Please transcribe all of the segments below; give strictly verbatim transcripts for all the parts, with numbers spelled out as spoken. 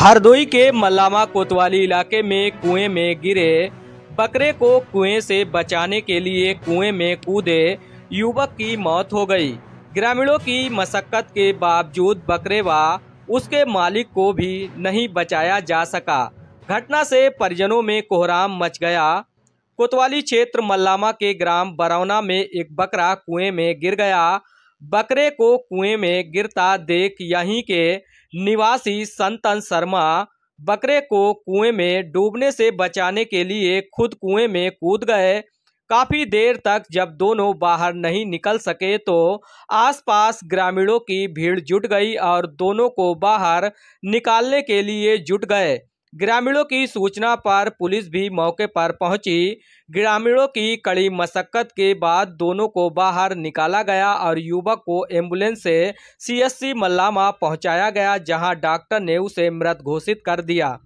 हरदोई के मल्लामा कोतवाली इलाके में कुएं में गिरे बकरे को कुएं से बचाने के लिए कुएं में कूदे युवक की मौत हो गई। ग्रामीणों की मशक्कत के बावजूद बकरे व उसके मालिक को भी नहीं बचाया जा सका। घटना से परिजनों में कोहराम मच गया। कोतवाली क्षेत्र मल्लामा के ग्राम बरौना में एक बकरा कुएं में गिर गया। बकरे को कुएं में गिरता देख यहीं के निवासी संतन शर्मा बकरे को कुएं में डूबने से बचाने के लिए खुद कुएं में कूद गए। काफी देर तक जब दोनों बाहर नहीं निकल सके तो आसपास ग्रामीणों की भीड़ जुट गई और दोनों को बाहर निकालने के लिए जुट गए। ग्रामीणों की सूचना पर पुलिस भी मौके पर पहुंची। ग्रामीणों की कड़ी मशक्कत के बाद दोनों को बाहर निकाला गया और युवक को एम्बुलेंस से सीएससी मल्लामा पहुंचाया गया, जहां डॉक्टर ने उसे मृत घोषित कर दिया।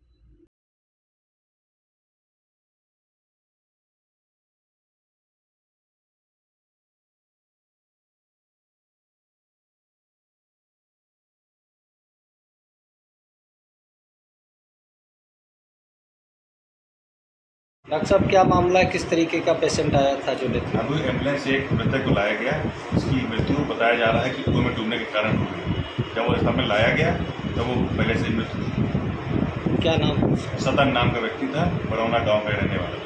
डॉक्टर साहब, क्या मामला है? किस तरीके का पेशेंट आया था जो लेते? अभी एम्बुलेंस से एक मृतक को लाया गया। इसकी मृत्यु बताया जा रहा है कि कुएं में डूबने के कारण हो गई। जब वो इस में लाया गया तब वो पहले से मृत्यु थी। क्या नाम? सतन नाम का व्यक्ति था, बरौना गांव का रहने वाला।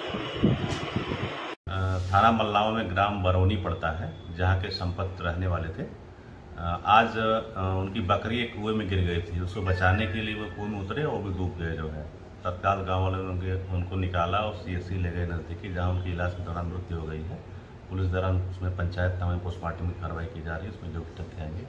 थाना मल्लामा में ग्राम बरौनी पड़ता है, जहाँ के संपत्ति रहने वाले थे। आज उनकी बकरी एक कुएं में गिर गई थी। उसको बचाने के लिए वो कुएं में उतरे और भी डूब गए। जो है तत्काल गांव वालों ने उनको निकाला और सीएससी ले गए नज़दीकी, जहां उनकी इलाज के दौरान मृत्यु हो गई है। पुलिस दौरान उसमें पंचायत नामे पोस्टमार्टम की कार्रवाई की जा रही है। उसमें जो तथ्य आएंगे